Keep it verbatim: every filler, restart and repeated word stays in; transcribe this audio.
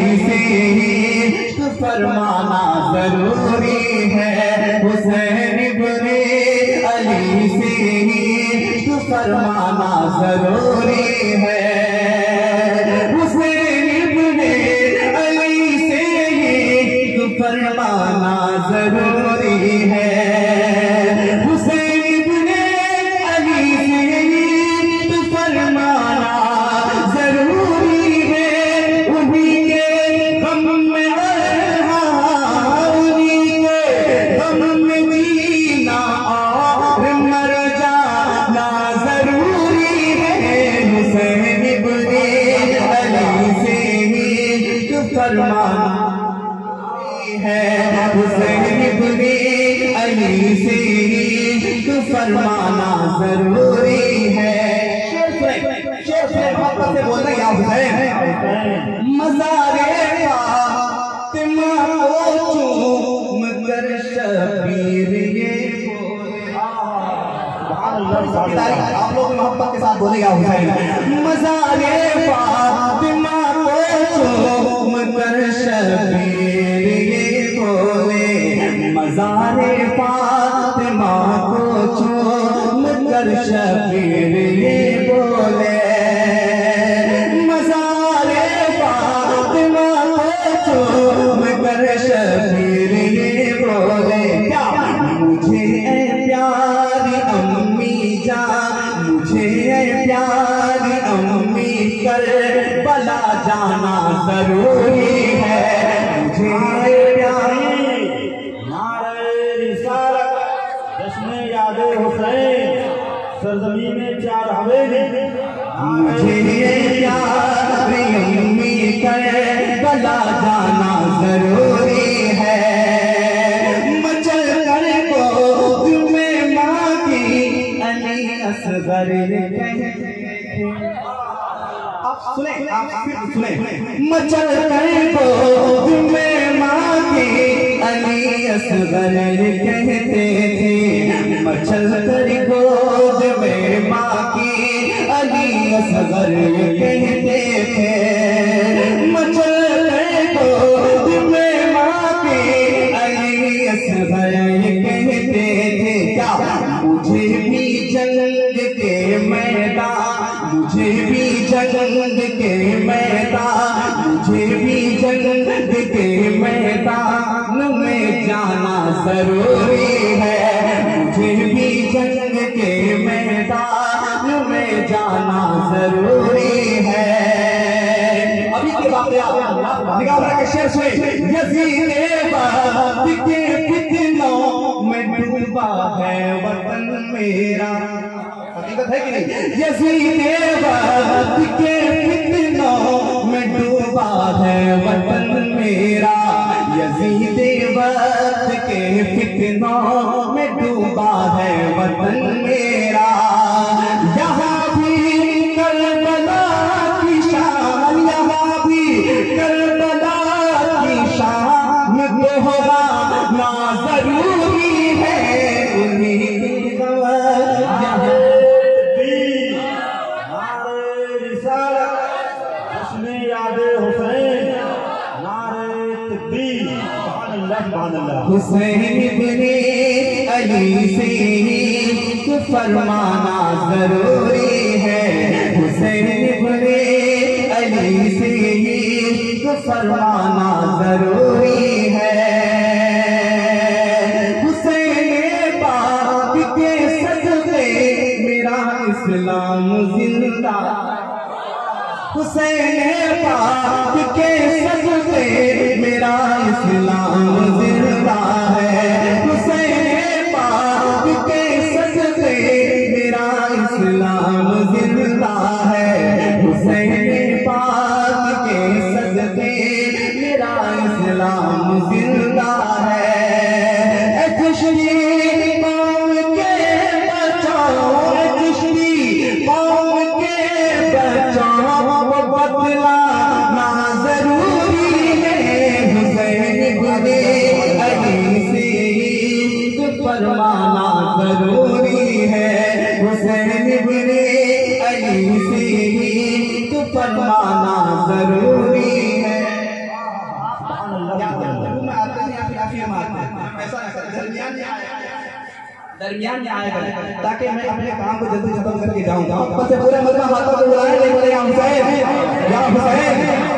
से इश्क फरमाना जरूरी है। हुसैन इब्ने अली से इश्क फरमाना जरूरी है। हुसैन इब्ने अली से इश्क फरमाना जरूरी है। हुसैन इब्ने अली से इश्क फरमाना जरूरी है। उन्हीं के गम में रहना, उन्हीं के गम में जीना और मर जाना जरूरी है। हुसैन इब्ने अली से इश्क फरमाना है। हुसैन इब्ने अली से इश्क फरमाना जरूरी है। शेर से मोहब्बत से बोलना या हुसैन मज़ारे फातिमा को चूम कर शबीर ये आप लोग मोहब्बत के साथ बोले या हुसैन मज़ारे फातिमा को चूम कर शबीर ये बोले। मज़ारे फातिमा को चूम कर शबीर ये बोले। मज़ारे फातिमा को चूम कर शबीर ये बोले। क्या मुझे ऐ प्यारी अम्मी जान, मुझे ऐ प्यारी अम्मी कर बला जाना जरूरी है। मुझे ऐ प्यारी नारे रिसालत जश्न याद हुसैन सरजमी में चार हवेली। मुझे प्यारी अम्मी कर बला जाना जरूरी है। मचल कर को में माँ की अली असगर आप सुने, आप फिर सुने। मचल कर को में माँ की अली असगर कहते थे। मचल कर गोद में माँ की अली असगर कहते थे। मचल कर गोद में माँ की अली असगर कहते थे। क्या मुझे भी जंग के मैदान, मुझे भी जंग के मैदान, मुझे भी जंग के मैदान में जाना जरूरी है। मुझे भी जंग के मैदान में जाना जरूरी है। अभी के बात के शेर से यजीद बात के फितनों में डूबा है वतन मेरा। हकीकत है कि नहीं? यजीद बात के फितनों में डूबा है वतन मेरा। यजीद वक्त के फितनों में डूबा है वतन मेरा। यहाँ भी करबला की शान, यहाँ भी करबला की शान दोहरा ना जरूरी है। उन्हीं हुसैन इब्ने अली से इश्क फरमाना जरूरी है। हुसैन इब्ने अली से इश्क फरमाना जरूरी है। हुसैन पाक के सदक़े मेरा इस्लाम जिंदा। हुसैन पाक के सदक़े मेरा इस्लाम जिंदा है। हुसैन पाक के सदक़े मेरा इस्लाम जिंदा है। हुसैन पाक के सदक़े मेरा इस्लाम जिंदा है। खुशरी कौम के बचाओ, खुशरी कौम के बचाओ, बदला ना ऐसा ना करें, दरमियान में आया दरमियान में आया करें ताकि मैं अपने काम को जल्दी खत्म करके जाऊं। से पूरा मजमा हाथों को बुलाए, या हुसैन या हुसैन